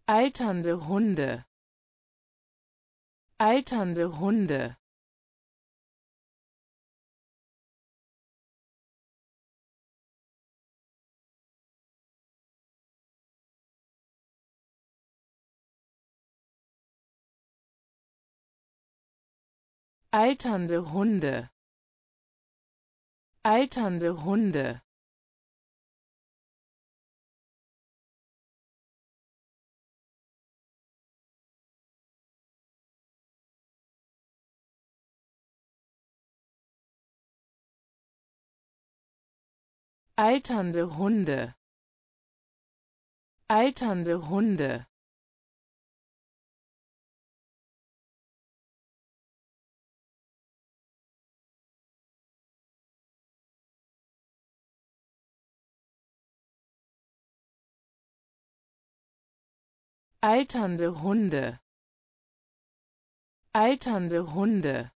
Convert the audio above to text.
alternde Hunde, alternde Hunde, alternde Hunde, alternde Hunde, alternde Hunde, alternde Hunde, alternde Hunde, alternde Hunde,